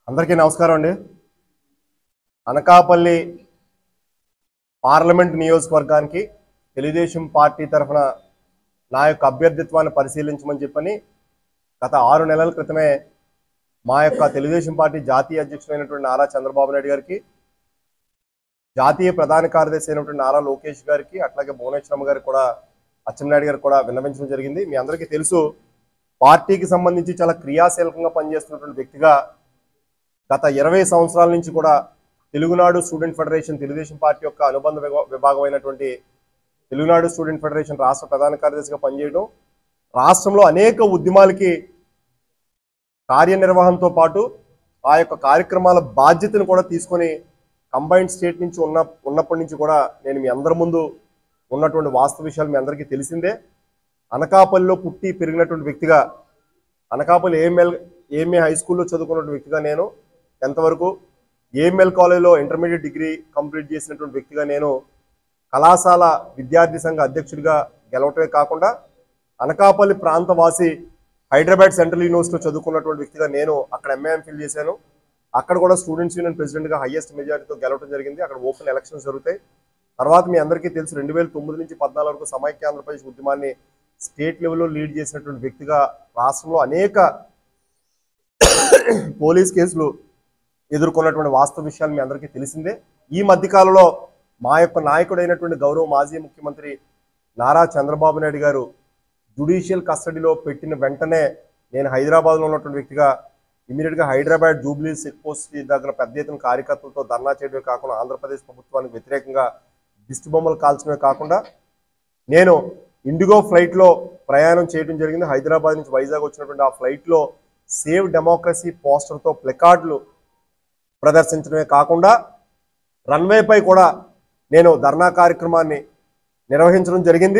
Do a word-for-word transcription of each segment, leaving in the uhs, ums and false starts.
అందరికీ నమస్కారం అండి. అనకాపల్లి పార్లమెంట్ నియోజకవర్గానికి తెలుగుదేశం పార్టీ తరఫున నా యొక్క అభ్యర్థిత్వాన్ని పరిశీలించమని చెప్పని గత ఆరు నెలల క్రితమే మా యొక్క తెలుగుదేశం పార్టీ జాతీయ అధ్యక్షుడైనటువంటి నారా చంద్రబాబు నాయుడు గారికి, జాతీయ ప్రధాన కార్యదర్శి అయినటువంటి నారా లోకేష్ గారికి, అట్లాగే భువనేశ్వరమ్మ గారికి కూడా, అచ్చెన్నాయుడు గారికి కూడా విన్నవించడం జరిగింది. మీ అందరికీ తెలుసు, పార్టీకి సంబంధించి చాలా క్రియాశీలకంగా పనిచేస్తున్నటువంటి వ్యక్తిగా గత ఇరవై సంవత్సరాల నుంచి కూడా Telugunadu student federation Telugudesam party యొక్క అనుబంధ విభాగమైనటువంటి తెలుగునాడు స్టూడెంట్ ఫెడరేషన్ రాష్ట్ర ప్రధాన కార్యదర్శిగా పనిచేయడం, రాష్ట్రంలో అనేక ఉద్యమాలకి కార్యనిర్వహణతో పాటు ఆ యొక్క కార్యక్రమాల బాధ్యతను కూడా తీసుకొని కంబైన్డ్ స్టేట్ నుంచి ఉన్న ఉన్నప్పటి నుంచి కూడా నేను మీ అందరి ముందు ఉన్నటువంటి వాస్తవ విషయాలు మీ అందరికీ తెలిసిందే. అనకాపల్లిలో పుట్టి పెరిగినటువంటి వ్యక్తిగా, అనకాపల్లి ఏఎంఎల్ ఏఎంఏ హై స్కూల్లో చదువుకున్నటువంటి వ్యక్తిగా నేను, టెన్త్ వరకు ఏఎంఎల్ కాలేజ్లో ఇంటర్మీడియట్ డిగ్రీ కంప్లీట్ చేసినటువంటి వ్యక్తిగా నేను కళాశాల విద్యార్థి సంఘ అధ్యక్షుడిగా గెలవటమే కాకుండా అనకాపల్లి ప్రాంతవాసి హైదరాబాద్ సెంట్రల్ యూనివర్సిటీలో చదువుకున్నటువంటి వ్యక్తిగా నేను అక్కడ ఎంఏఎం ఫిల్ చేశాను. అక్కడ కూడా స్టూడెంట్స్ యూనియన్ ప్రెసిడెంట్గా హైయెస్ట్ మెజారిటీతో గెలవడం జరిగింది. అక్కడ ఓపెన్ ఎలక్షన్స్ జరుగుతాయి. తర్వాత మీ అందరికీ తెలుసు, రెండు వేల తొమ్మిది నుంచి పద్నాలుగు వరకు సమైక్య ఆంధ్రప్రదేశ్ ఉద్యమాన్ని స్టేట్ లెవెల్లో లీడ్ చేసినటువంటి వ్యక్తిగా రాష్ట్రంలో అనేక పోలీస్ కేసులు ఎదుర్కొన్నటువంటి వాస్తవ విషయాలు మీ అందరికీ తెలిసిందే. ఈ మధ్యకాలంలో మా యొక్క నాయకుడైనటువంటి గౌరవ మాజీ ముఖ్యమంత్రి నారా చంద్రబాబు నాయుడు గారు జ్యుడిషియల్ కస్టడీలో పెట్టిన వెంటనే నేను హైదరాబాద్లో ఉన్నటువంటి వ్యక్తిగా ఇమీడియట్గా హైదరాబాద్ జూబ్లీ చెక్ పోస్ట్ దగ్గర పెద్ద ఎత్తున కార్యకర్తలతో ధర్నా చేయడమే కాకుండా ఆంధ్రప్రదేశ్ ప్రభుత్వానికి వ్యతిరేకంగా దిష్టి బొమ్మలు కాల్చడమే కాకుండా నేను ఇండిగో ఫ్లైట్లో ప్రయాణం చేయడం జరిగింది. హైదరాబాద్ నుంచి వైజాగ్ వచ్చినటువంటి ఆ ఫ్లైట్లో సేవ్ డెమోక్రసీ పోస్టర్తో ప్లకార్డులు ప్రదర్శించడమే కాకుండా రన్వేపై కూడా నేను ధర్నా కార్యక్రమాన్ని నిర్వహించడం జరిగింది.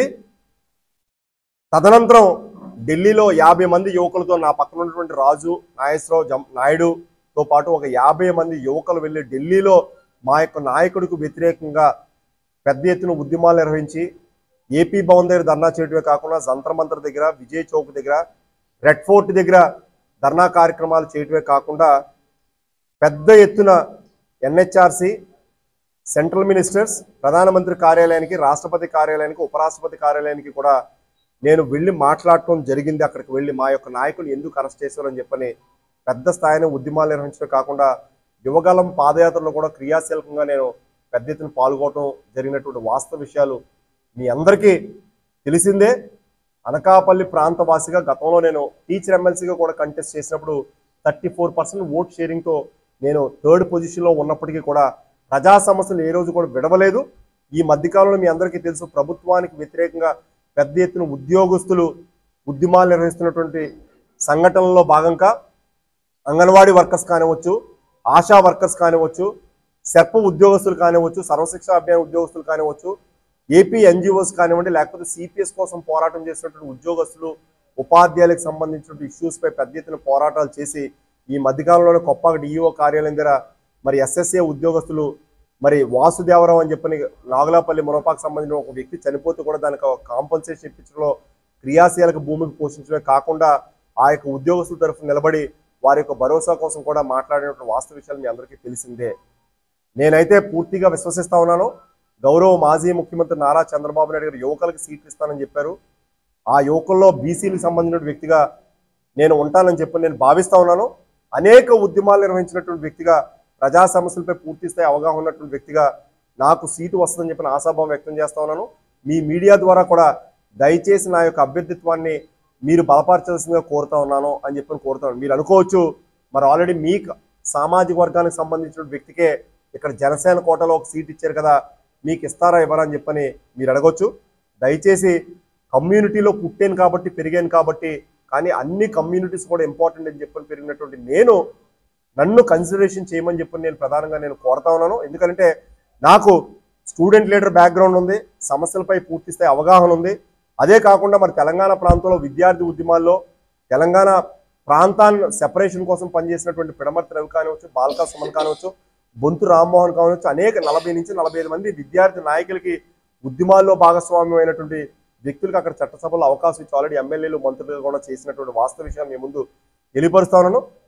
తదనంతరం ఢిల్లీలో యాభై మంది యువకులతో, నా పక్కన ఉన్నటువంటి రాజు నాగేశ్వరరావు జం నాయుడుతో పాటు ఒక యాభై మంది యువకులు వెళ్ళి ఢిల్లీలో మా యొక్క నాయకుడికి వ్యతిరేకంగా పెద్ద ఎత్తున ఉద్యమాలు నిర్వహించి ఏపీ భవన్ దగ్గర ధర్నా చేయడమే కాకుండా జంతర్ మంతర్ దగ్గర, విజయ్ చౌక్ దగ్గర, రెడ్ ఫోర్ట్ దగ్గర ధర్నా కార్యక్రమాలు చేయడమే కాకుండా పెద్ద ఎత్తున ఎన్హెచ్ఆర్సి, సెంట్రల్ మినిస్టర్స్, ప్రధానమంత్రి కార్యాలయానికి, రాష్ట్రపతి కార్యాలయానికి, ఉపరాష్ట్రపతి కార్యాలయానికి కూడా నేను వెళ్ళి మాట్లాడటం జరిగింది. అక్కడికి వెళ్ళి మా యొక్క నాయకులు ఎందుకు అరెస్ట్ చేశారని చెప్పని పెద్ద స్థాయిలో ఉద్యమాలు నిర్వహించడం కాకుండా యువగలం పాదయాత్రలో కూడా క్రియాశీలకంగా నేను పెద్ద ఎత్తున పాల్గొనడం జరిగినటువంటి వాస్తవ విషయాలు మీ అందరికీ తెలిసిందే. అనకాపల్లి ప్రాంతవాసిగా గతంలో నేను టీచర్ ఎమ్మెల్సీగా కూడా కంటెస్ట్ చేసినప్పుడు థర్టీ ఫోర్ పర్సెంట్ ఓట్ షేరింగ్తో నేను థర్డ్ పొజిషన్లో ఉన్నప్పటికీ కూడా ప్రజా సమస్యలు ఏ రోజు కూడా విడవలేదు. ఈ మధ్యకాలంలో మీ అందరికీ తెలుసు, ప్రభుత్వానికి వ్యతిరేకంగా పెద్ద ఎత్తున ఉద్యోగస్తులు ఉద్యమాలు నిర్వహిస్తున్నటువంటి సంఘటనలో భాగంగా అంగన్వాడీ వర్కర్స్ కానివచ్చు, ఆశా వర్కర్స్ కానివచ్చు, సెర్ప్ ఉద్యోగస్తులు కానివచ్చు, సర్వశిక్ష అభియాన్ ఉద్యోగస్తులు కానివచ్చు, ఏపీ ఎన్జిఓస్ కానివ్వండి, లేకపోతే సిపిఎస్ కోసం పోరాటం చేసినటువంటి ఉద్యోగస్తులు, ఉపాధ్యాయులకు సంబంధించిన ఇష్యూస్పై పెద్ద ఎత్తున పోరాటాలు చేసి ఈ మధ్యకాలంలోనే కొప్పగా డిఈఓ కార్యాలయం దగ్గర మరి ఎస్ఎస్ఏ ఉద్యోగస్తులు మరి వాసుదేవరావు అని చెప్పని నాగులాపల్లి మునపాకు సంబంధించిన ఒక వ్యక్తి చనిపోతే కూడా దానికి కాంపన్సేషన్ ఇప్పించడంలో క్రియాశీలక భూమికి పోషించడమే కాకుండా ఆ యొక్క ఉద్యోగస్తుల తరఫున నిలబడి వారి యొక్క భరోసా కోసం కూడా మాట్లాడినటువంటి వాస్తవ విషయాలు మీ అందరికీ తెలిసిందే. నేనైతే పూర్తిగా విశ్వసిస్తా ఉన్నాను, గౌరవ మాజీ ముఖ్యమంత్రి నారా చంద్రబాబు నాయుడు గారు యువకులకు సీట్లు ఇస్తానని చెప్పారు. ఆ యువకుల్లో బీసీలకు సంబంధించిన వ్యక్తిగా నేను ఉంటానని చెప్పి నేను భావిస్తా ఉన్నాను. అనేక ఉద్యమాలు నిర్వహించినటువంటి వ్యక్తిగా, ప్రజా సమస్యలపై పూర్తి స్థాయి అవగాహన ఉన్నటువంటి వ్యక్తిగా నాకు సీటు వస్తుందని చెప్పిన ఆశాభావం వ్యక్తం చేస్తా ఉన్నాను. మీ మీడియా ద్వారా కూడా దయచేసి నా యొక్క అభ్యర్థిత్వాన్ని మీరు బలపరచాల్సిందిగా కోరుతా ఉన్నాను అని చెప్పి కోరుతాను. మీరు అనుకోవచ్చు, మరి ఆల్రెడీ మీ సామాజిక వర్గానికి సంబంధించిన వ్యక్తికే ఇక్కడ జనసేన కోటలో ఒక సీట్ ఇచ్చారు కదా, మీకు ఇస్తారా ఇవ్వరా అని చెప్పని మీరు అడగవచ్చు. దయచేసి కమ్యూనిటీలో పుట్టాను కాబట్టి, పెరిగాను కాబట్టి, కానీ అన్ని కమ్యూనిటీస్ కూడా ఇంపార్టెంట్ అని చెప్పని పెరిగినటువంటి నేను నన్ను కన్సిడరేషన్ చేయమని చెప్పని నేను ప్రధానంగా నేను కోరుతా ఉన్నాను. ఎందుకంటే నాకు స్టూడెంట్ లీడర్ బ్యాక్గ్రౌండ్ ఉంది, సమస్యలపై పూర్తి స్థాయి అవగాహన ఉంది. అదే కాకుండా మరి తెలంగాణ ప్రాంతంలో విద్యార్థి ఉద్యమాల్లో తెలంగాణ ప్రాంతాన్ని సెపరేషన్ కోసం పనిచేసినటువంటి పిడమర్తి రవి కానివచ్చు, బాల్కా సుమన్ కానివచ్చు, బొంతు రామ్మోహన్ కావచ్చు, అనేక నలభై నుంచి నలభై ఐదు మంది విద్యార్థి నాయకులకి ఉద్యమాల్లో భాగస్వామ్యం అయినటువంటి వ్యక్తులకు అక్కడ చట్టసభలో అవకాశం ఇచ్చి ఆల్రెడీ ఎమ్మెల్యేలు మంత్రులు కూడా చేసినటువంటి వాస్తవ విషయాన్ని మీ ముందు తెలియపరుస్తా ఉన్నాను.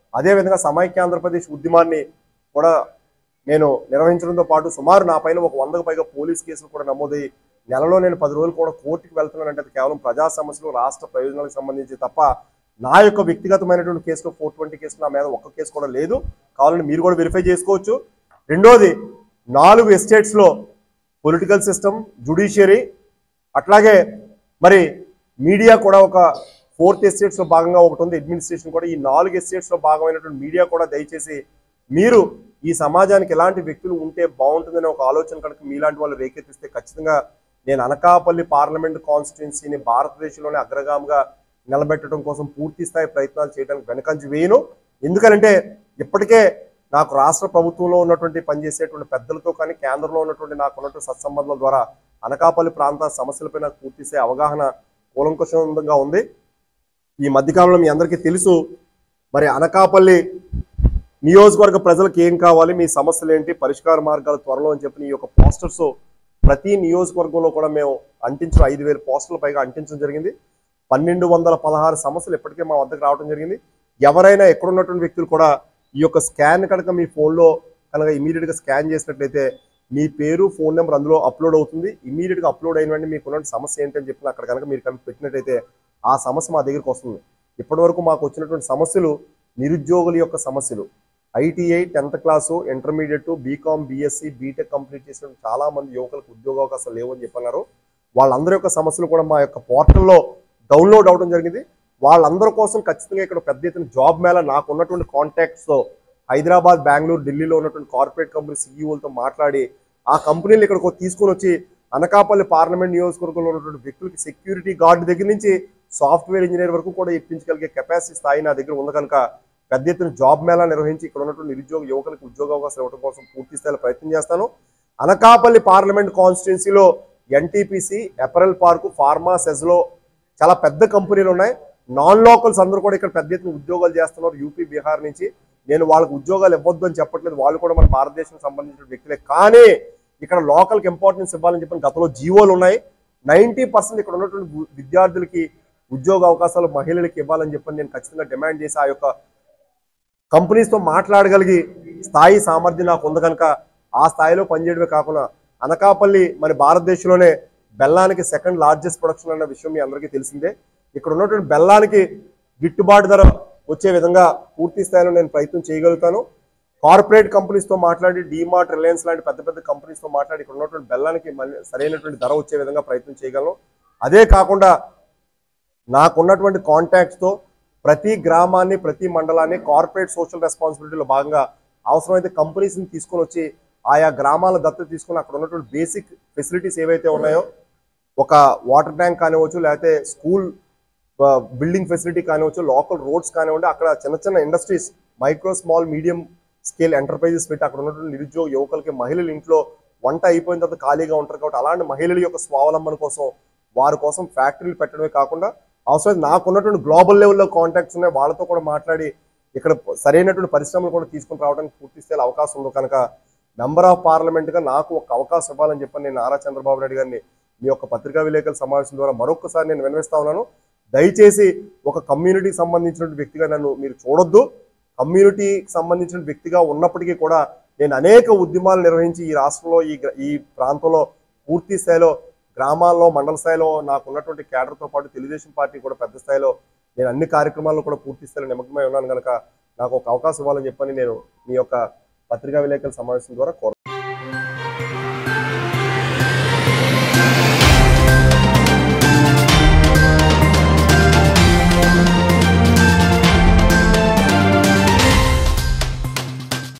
అదేవిధంగా సమైక్య ఆంధ్రప్రదేశ్ ఉద్యమాన్ని కూడా నేను నిర్వహించడంతో పాటు సుమారు నా పైన ఒక వందకు పైగా పోలీస్ కేసులు కూడా నమోదై నెలలో నేను పది రోజులు కూడా కోర్టుకి వెళ్తున్నానంటే అది కేవలం ప్రజా సమస్యలు రాష్ట్ర ప్రయోజనాలకు సంబంధించి తప్ప నా యొక్క వ్యక్తిగతమైనటువంటి కేసులో ఫోర్ ట్వంటీ కేసులు నా మీద ఒక్క కేసు కూడా లేదు. కావాలని మీరు కూడా వెరిఫై చేసుకోవచ్చు. రెండోది, నాలుగు ఎస్టేట్స్లో పొలిటికల్ సిస్టమ్, జుడిషియరీ, అట్లాగే మరి మీడియా కూడా ఒక ఫోర్త్ ఎస్టేట్స్లో భాగంగా ఒకటి ఉంది, అడ్మినిస్ట్రేషన్ కూడా. ఈ నాలుగు ఎస్టేట్స్లో భాగమైనటువంటి మీడియా కూడా దయచేసి మీరు ఈ సమాజానికి ఎలాంటి వ్యక్తులు ఉంటే బాగుంటుందనే ఒక ఆలోచన కనుక మీలాంటి వాళ్ళు రేకెత్తిస్తే ఖచ్చితంగా నేను అనకాపల్లి పార్లమెంట్ కాన్స్టిట్యున్సీని భారతదేశంలోనే అగ్రగామిగా నిలబెట్టడం కోసం పూర్తి స్థాయి ప్రయత్నాలు చేయడానికి వెనకంజి వేయను. ఎందుకంటే ఇప్పటికే నాకు రాష్ట్ర ప్రభుత్వంలో ఉన్నటువంటి పనిచేసేటువంటి పెద్దలతో కానీ కేంద్రంలో ఉన్నటువంటి నాకు ఉన్నటువంటి సత్సంబంధాల ద్వారా అనకాపల్లి ప్రాంత సమస్యలపై నాకు పూర్తి స్థాయి అవగాహన కూలంకషంగా ఉంది. ఈ మధ్యకాలంలో మీ అందరికీ తెలుసు, మరి అనకాపల్లి నియోజకవర్గ ప్రజలకు ఏం కావాలి, మీ సమస్యలు ఏంటి, పరిష్కార మార్గాలు త్వరలో అని చెప్పి ఈ యొక్క పోస్టర్స్ ప్రతి నియోజకవర్గంలో కూడా మేము అంటించడం ఐదు వేల పోస్టర్ల పైగా అంటించడం జరిగింది. పన్నెండు వందల పదహారు సమస్యలు ఇప్పటికే మా వద్దకు రావడం జరిగింది. ఎవరైనా ఎక్కడున్నటువంటి వ్యక్తులు కూడా ఈ యొక్క స్కాన్ కనుక మీ ఫోన్లో కనుక ఇమీడియట్గా స్కాన్ చేసినట్లయితే మీ పేరు, ఫోన్ నెంబర్ అందులో అప్లోడ్ అవుతుంది. ఇమీడియట్గా అప్లోడ్ అయిన వెంటనే మీకు ఉన్న సమస్య ఏంటని చెప్పి అక్కడ కనుక మీరు కనుక పెట్టినట్టయితే ఆ సమస్య మా దగ్గరికి వస్తుంది. ఇప్పటి వరకు మాకు వచ్చినటువంటి సమస్యలు నిరుద్యోగుల యొక్క సమస్యలు, ITI, tenth class, intermediate, BCom, BSc, BTech complete చేసిన చాలా మంది యువకులకు ఉద్యోగ అవకాశాలు లేవని చెప్పన్నారు. వాళ్ళందరి యొక్క సమస్యలు కూడా మా యొక్క పోర్టల్లో డౌన్లోడ్ అవడం జరిగింది. వాళ్ళందరి కోసం ఖచ్చితంగా ఇక్కడ పెద్ద ఎత్తున జాబ్ మేళ నాకు ఉన్నటువంటి కాంటాక్ట్స్తో హైదరాబాద్, బెంగళూరు, ఢిల్లీలో ఉన్నటువంటి కార్పొరేట్ కంపెనీ సీఈఓలతో మాట్లాడి ఆ కంపెనీలు ఇక్కడికి తీసుకొని వచ్చి అనకాపల్లి పార్లమెంట్ నియోజకవర్గంలో ఉన్నటువంటి వ్యక్తులకి సెక్యూరిటీ గార్డు దగ్గర నుంచి సాఫ్ట్వేర్ ఇంజనీర్ వరకు కూడా ఇప్పించగలిగే కెపాసిటీ స్థాయి నా దగ్గర ఉంది కనుక పెద్ద ఎత్తున జాబ్ మేళా నిర్వహించి ఇక్కడ ఉన్నటువంటి నిరుద్యోగ యువకులకు ఉద్యోగ అవకాశాలు ఇవ్వడం కోసం పూర్తి స్థాయిలో ప్రయత్నం చేస్తాను. అనకాపల్లి పార్లమెంట్ కాన్స్టిట్యున్సీలో ఎన్టీపీసీ, ఎపరల్ పార్కు, ఫార్మా, సెజ్లో చాలా పెద్ద కంపెనీలు ఉన్నాయి. నాన్ లోకల్స్ అందరూ కూడా ఇక్కడ పెద్ద ఎత్తున ఉద్యోగాలు చేస్తున్నారు యూపీ, బీహార్ నుంచి. నేను వాళ్ళకి ఉద్యోగాలు ఇవ్వద్దు అని చెప్పట్లేదు, వాళ్ళు కూడా మన భారతదేశానికి సంబంధించిన వ్యక్తులే. కానీ ఇక్కడ లోకల్కి ఇంపార్టెన్స్ ఇవ్వాలని చెప్పిన గతంలో జీవోలు ఉన్నాయి. నైంటీ పర్సెంట్ ఇక్కడ ఉన్నటువంటి విద్యార్థులకి ఉద్యోగ అవకాశాలు మహిళలకి ఇవ్వాలని చెప్పని నేను ఖచ్చితంగా డిమాండ్ చేసి ఆ యొక్క కంపెనీస్తో మాట్లాడగలిగి స్థాయి సామర్థ్యం నాకు ఉంది కనుక ఆ స్థాయిలో పనిచేయడమే కాకుండా అనకాపల్లి మరి భారతదేశంలోనే బెల్లానికి సెకండ్ లార్జెస్ట్ ప్రొడక్షన్ అన్న విషయం మీ అందరికీ తెలిసిందే. ఇక్కడ ఉన్నటువంటి బెల్లానికి గిట్టుబాటు ధర వచ్చే విధంగా పూర్తి స్థాయిలో నేను ప్రయత్నం చేయగలుగుతాను. కార్పొరేట్ కంపెనీస్తో మాట్లాడి, డీమార్ట్, రిలయన్స్ లాంటి పెద్ద పెద్ద కంపెనీస్తో మాట్లాడి ఇక్కడ ఉన్నటువంటి బెల్లానికి సరైనటువంటి ధర వచ్చే విధంగా ప్రయత్నం చేయగలను. అదే కాకుండా నాకున్నటువంటి కాంటాక్ట్స్తో ప్రతి గ్రామాన్ని, ప్రతి మండలాన్ని కార్పొరేట్ సోషల్ రెస్పాన్సిబిలిటీలో భాగంగా అవసరమైతే కంపెనీస్ని తీసుకొని వచ్చి ఆయా గ్రామాల దత్తత తీసుకుని అక్కడ ఉన్నటువంటి బేసిక్ ఫెసిలిటీస్ ఏవైతే ఉన్నాయో, ఒక వాటర్ ట్యాంక్ కానివచ్చు, లేకపోతే స్కూల్ బిల్డింగ్ ఫెసిలిటీ కానివచ్చు, లోకల్ రోడ్స్ కానివ్వండి, అక్కడ చిన్న చిన్న industries, micro, small, medium scale enterprises పెట్టి అక్కడ ఉన్నటువంటి నిరుద్యోగ యువకులకి, మహిళలు ఇంట్లో వంట అయిపోయిన తర్వాత ఖాళీగా ఉంటారు కాబట్టి అలాంటి మహిళల యొక్క స్వావలంబన కోసం వారి కోసం ఫ్యాక్టరీలు పెట్టడమే కాకుండా అవసరం నాకున్నటువంటి గ్లోబల్ లెవెల్లో కాంటాక్ట్స్ ఉన్నాయి, వాళ్ళతో కూడా మాట్లాడి ఇక్కడ సరైనటువంటి పరిశ్రమలు కూడా తీసుకుని రావడానికి పూర్తి స్థాయిలో అవకాశం ఉంది కనుక మెంబర్ ఆఫ్ పార్లమెంట్గా నాకు ఒక అవకాశం ఇవ్వాలని చెప్పని నేను నారా చంద్రబాబు నాయుడు గారిని మీ యొక్క పత్రికా విలేకరుల సమావేశం ద్వారా మరొకసారి నేను విన్నవిస్తా ఉన్నాను. దయచేసి ఒక కమ్యూనిటీకి సంబంధించిన వ్యక్తిగా నన్ను మీరు చూడొద్దు. కమ్యూనిటీకి సంబంధించిన వ్యక్తిగా ఉన్నప్పటికీ కూడా నేను అనేక ఉద్యమాలు నిర్వహించి ఈ రాష్ట్రంలో, ఈ ఈ ప్రాంతంలో పూర్తి స్థాయిలో గ్రామాల్లో, మండల స్థాయిలో నాకు ఉన్నటువంటి కేడర్తో పాటు తెలుగుదేశం పార్టీ కూడా పెద్ద స్థాయిలో నేను అన్ని కార్యక్రమాల్లో కూడా పూర్తి స్థాయిలో నిమగ్నమై ఉన్నాను కనుక నాకు ఒక అవకాశం ఇవ్వాలని చెప్పని నేను మీ యొక్క పత్రికా విలేకరుల సమావేశం ద్వారా కోరు